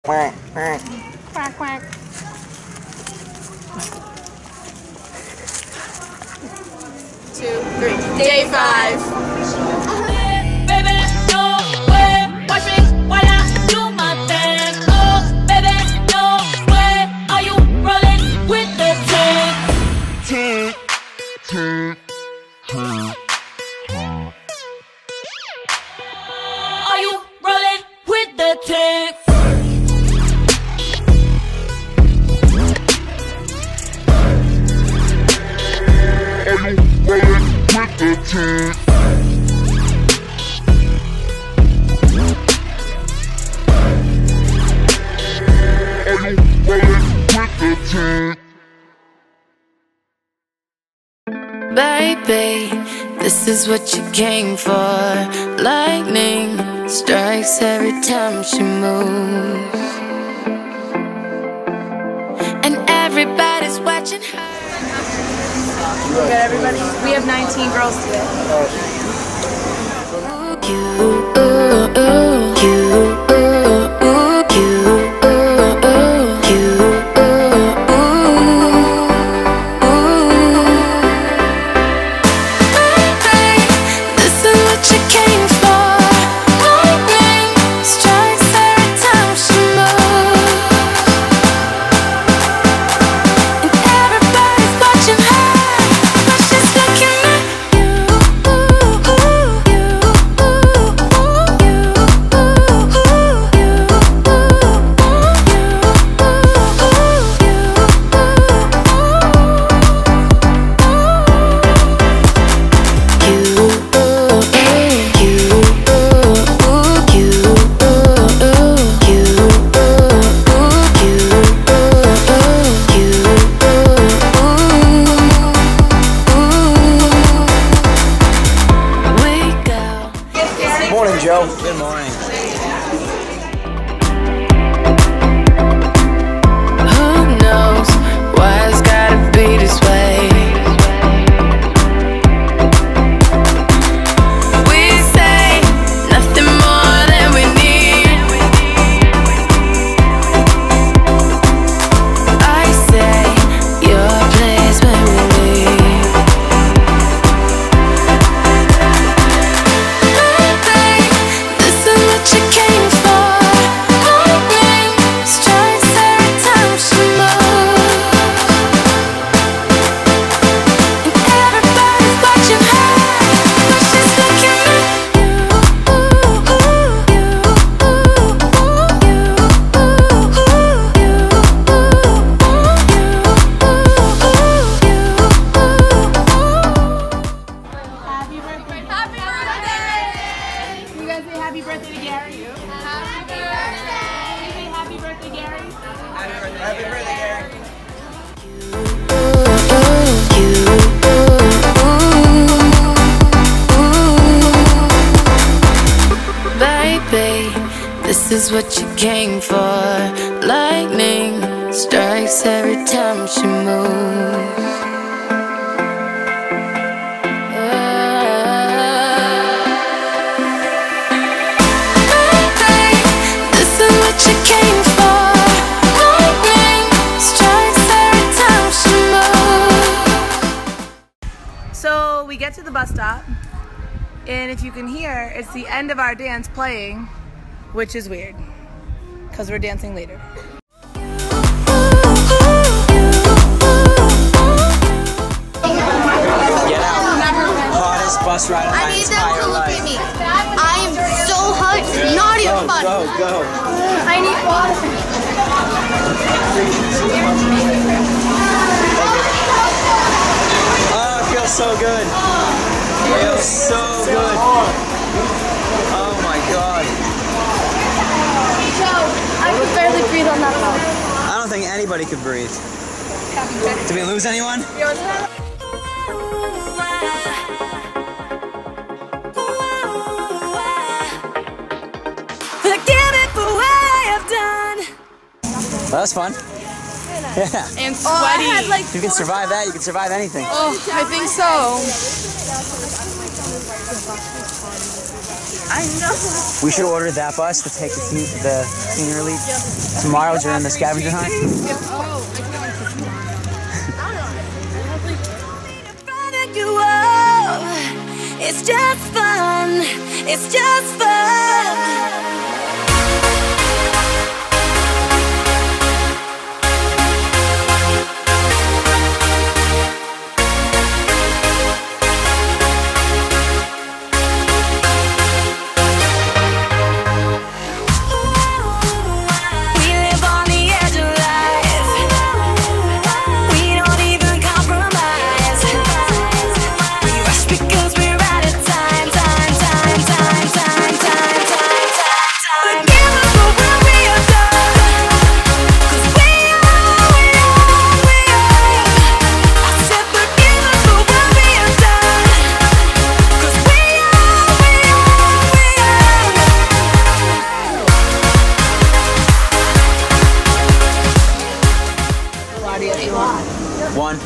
Quack, quack. Quack, quack. Two, three. Day 5. Baby, no way. Watch me while I do my thing. Oh, baby, no way. Are you rolling with the tank? Are you rolling with the tank? Baby, this is what you came for. Lightning strikes every time she moves, and everybody's watching her. Good, everybody. We have 19 girls today. Morning, Joe. Good morning. Who knows why it's gotta be this way? We say nothing more than we need. I say your place when we leave. This is what you came for. Lightning strikes every time she moves, and everybody's watching her, but she's looking at Happy birthday. Happy birthday. You guys say happy birthday to Gary. Happy birthday. You say happy birthday, Gary. Happy birthday, Gary. Baby, this is what you came for. Lightning strikes every time she moves. Baby, this is what you came for. Lightning strikes every time she moves. So we get to the bus stop, and if you can hear, it's the end of our dance playing, which is weird, because we're dancing later. Get out. Hottest bus ride of I my need them to entire look life. at me. I am so hot. It's not even fun. Go. I need water. Oh, it feels so good. It feels so good. Oh my god. Joe, I could barely breathe on that bus. I don't think anybody could breathe. Did we lose anyone? Forgive me for what I have done. That was fun. Yeah. And sweaty. If you can survive that, you can survive anything. Oh, I think so. I know. We should order that bus to take the senior elite tomorrow during the scavenger hunt. It's just fun. It's just fun. One. 2,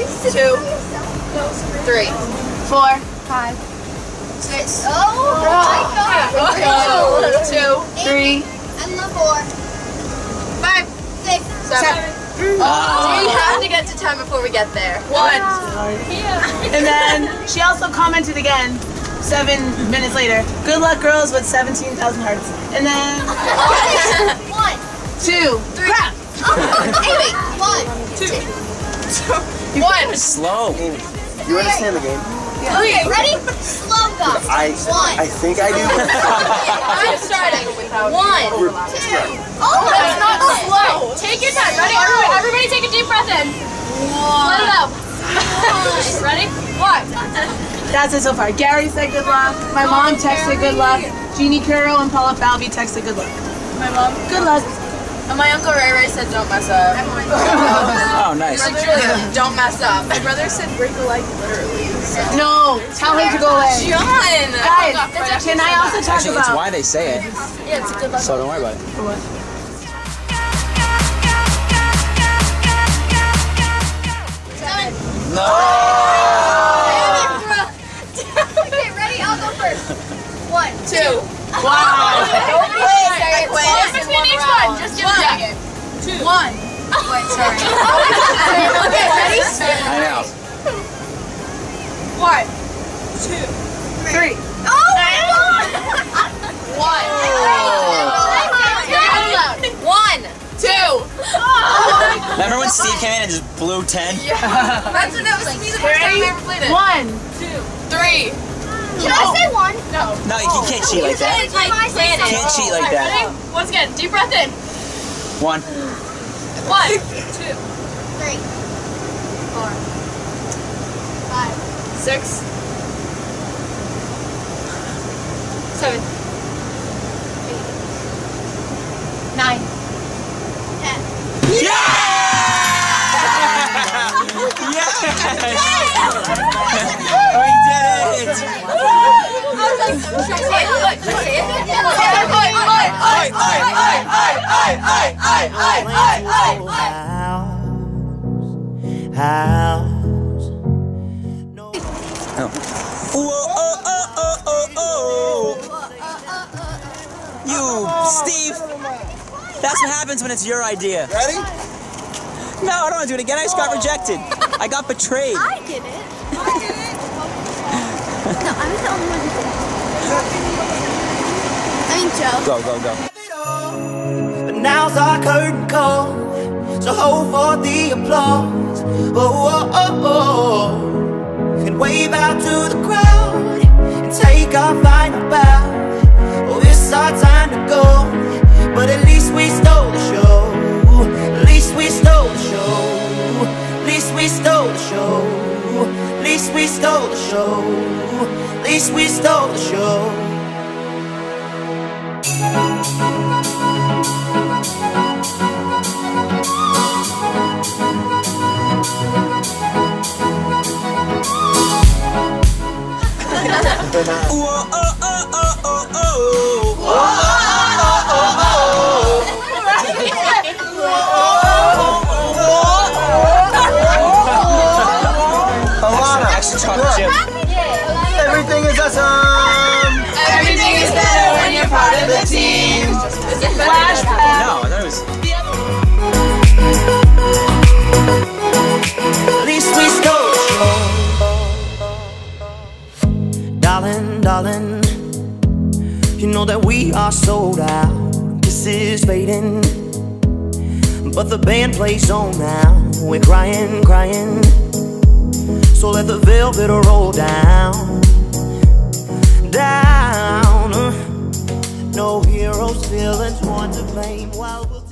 3, 4, 5, 6. Oh my God. 2, 3, And the 4, 5, 6, 7. We have to get to 10 before we get there. 1. And then she also commented again 7 minutes later. Good luck, girls, with 17,000 hearts. And then 1, 2. 3. Crap. Amy, 1, 2. 1. Slow. You understand the game? Okay, ready? Slow go. I think I do. I'm starting. 1, 2. Oh, That's not slow. Take your time. Ready? Everybody take a deep breath in. Let it out. Ready? 1. That's it so far. Gary said good luck. My mom texted good luck. Jeannie Curro and Paula Falvey texted good luck. My mom. Good luck. And my uncle Ray Ray said don't mess up. Oh, nice. Like Julia, don't mess up. My brother said break a leg literally. No, tell him to go away. John! Guys, can I also talk Actually, it's about... why they say it. Yeah, it's a good luck. So don't worry about it. No! Okay, ready? I'll go first. 1, 2. Wow. I quit. One between each one. Just give a second. 2. 1. Wait, sorry. Okay, ready? I know. 1, 2, 3. Oh my God! 1. 1, 2. Remember when Steve came in and just blew 10? That's what that was me the first time I ever played it. 1. 3. Can I say 1? No. No, you can't cheat like that. Can't cheat like that. Ready? Once again, deep breath in. 1. 1, 2, 3, 4, 5, 6, 7, 9, 10. Yes! We did it! House. You, Steve! That's what happens when it's your idea. Ready? No, I don't want to do it again. I just got rejected. I got betrayed. I did it. No, I was the only one who did it. I mean, Joe. Go. But now's our curtain call, so hold for the applause. And wave out to the crowd and take our final bow. Oh, it's our time to go, but at least we stole the show. At least we stole the show. At least we stole the show. At least we stole the show. At least we stole the show. Alana, Extra chocolate chip. everything is awesome. is fading, but the band plays on now. We're crying, crying, so let the velvet roll down, down. No heroes, villains, one to blame. While we'll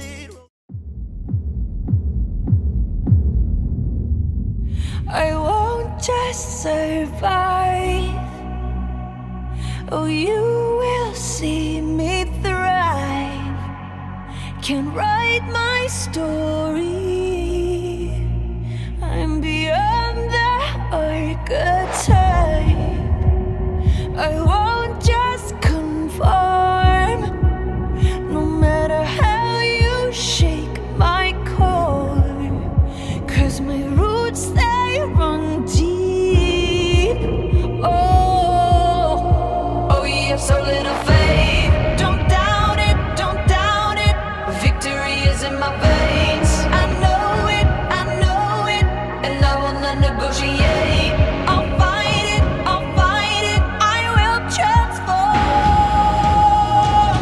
I won't just survive. Oh, you will see me thrive. Can write my story. I'm beyond the archetype. I won't just conform. No matter how you shake my core, 'cause my roots, they run deep. Oh, you have so little faith. Don't doubt it, don't doubt it. Victory is in my veins. I know it, and I will not negotiate. I'll fight it, I will transform.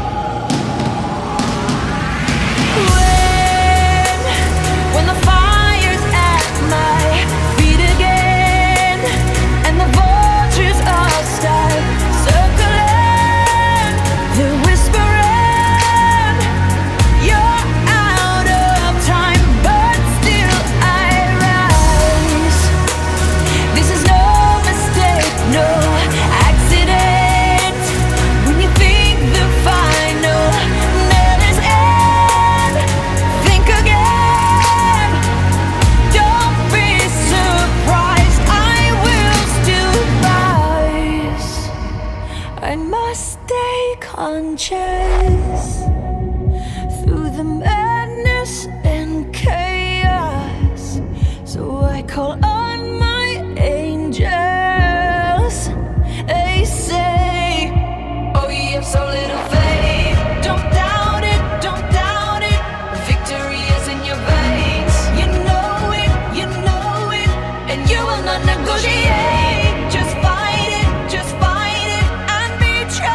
When the fire's at my feet again, and the vultures all start circling, they're whispering, you're out of time, but still I rise. This is no mistake, no accident. When you think the final nail is in, think again. Don't be surprised, I will still rise. I must stay conscious through the madness and chaos. So I call on my angels. They say, oh, you have so little faith. Don't doubt it, don't doubt it. Victory is in your veins. You know it, and you will not negotiate. Just fight it, and be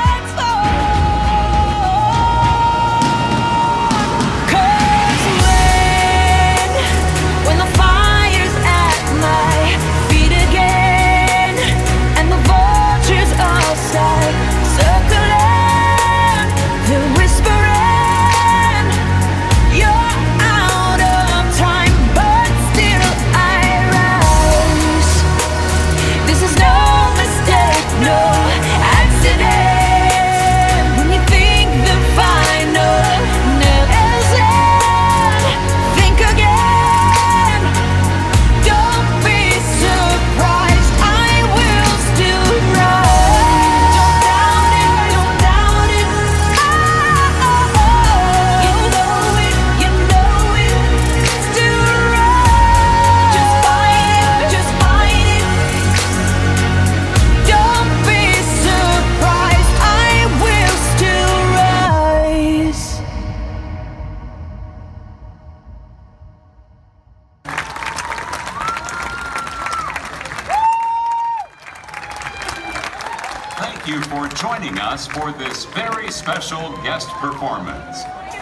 transformed. 'Cause when the fire's at my feet again, and the vultures all start circling, they're whispering, you're out of time, but still I rise. This is no mistake, no accident. When you think the final nail is in, think again. Don't be surprised, I will still rise. Don't doubt it, you know it, still rise. Just fight it, don't be surprised, I will still rise. Thank you for joining us for this very special guest performance.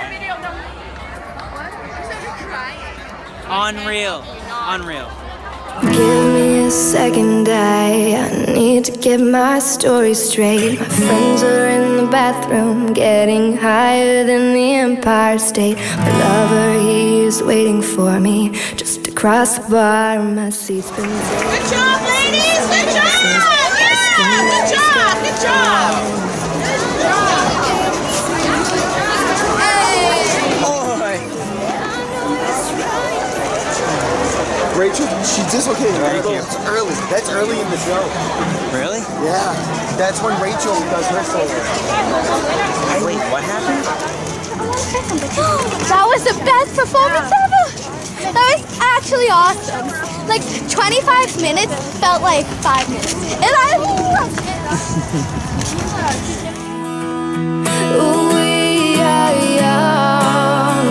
Unreal. Unreal. Give me a second, I need to get my story straight. My friends are in the bathroom, getting higher than the Empire State. My lover, he's waiting for me just across the bar. My seat's been taken. Good job, ladies! Good job! Yeah! Good job! Good job! Rachel, she dislocated her ankle. It's early. That's early in the show. Really? Yeah. That's when Rachel does her solo. Wait, what happened? That was the best performance ever. That was actually awesome. Like 25 minutes felt like 5 minutes. And I loved it. We are young,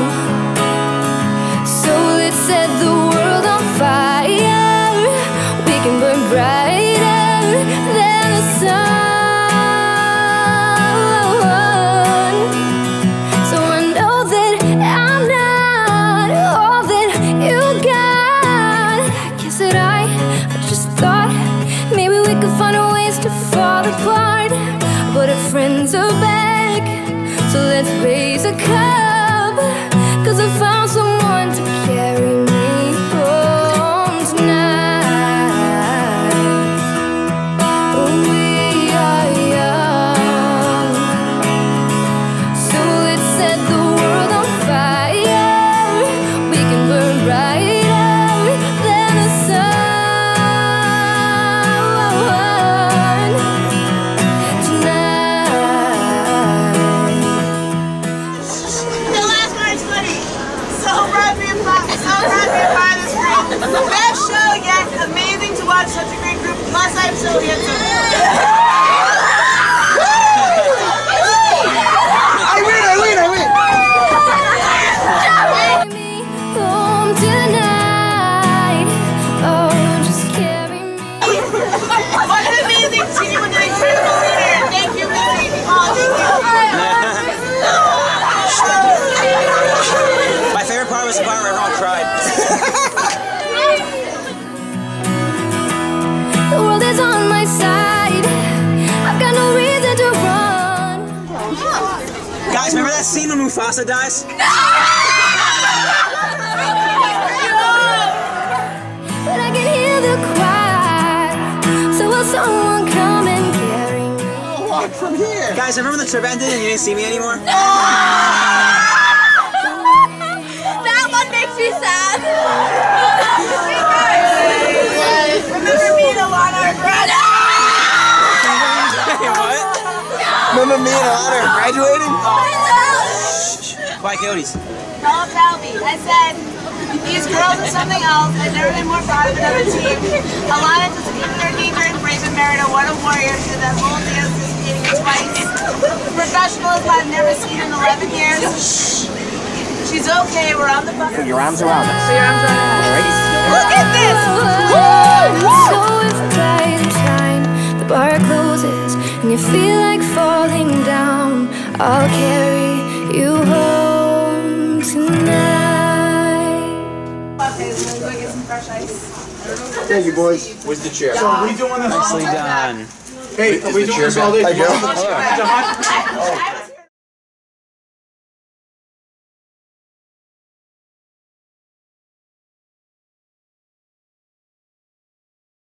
so let's set the world on fire. We can burn brighter than the sun. So I know Best show yet. Amazing to watch such a great group. Plus, I'm so handsome. I win! Home tonight. Oh, just carry me. What an amazing team with an incredible leader. Thank you, Missy. My favorite part was the part where everyone cried. The world is on my side. I've got no reason to run. Guys, remember that scene when Mufasa dies? But I can hear the cry. So will someone come and carry me? I'll walk from here. Guys, remember when the trip ended and you didn't see me anymore? That one makes me sad. Remember me and Alana are friends. What? Remember me and Alana are graduating? Why coyotes? Don't tell me. I said, these girls are something else. I've never been more proud of another team. Alana doesn't even her danger and Brave and Merida. What a warrior. She did that whole dance skating it twice. Professionalism I've never seen in 11 years. She's okay. We're on the bus. Put your arms around us. Put your arms around us. Look at this. So if light and shine, the bar closes, and you feel like falling down, I'll carry you home tonight. Okay, so let's go get some fresh ice. Thank you, boys. Where's the chair? So are we doing this? Nicely done. Hey, are we doing this all day? Hi, Joe. John?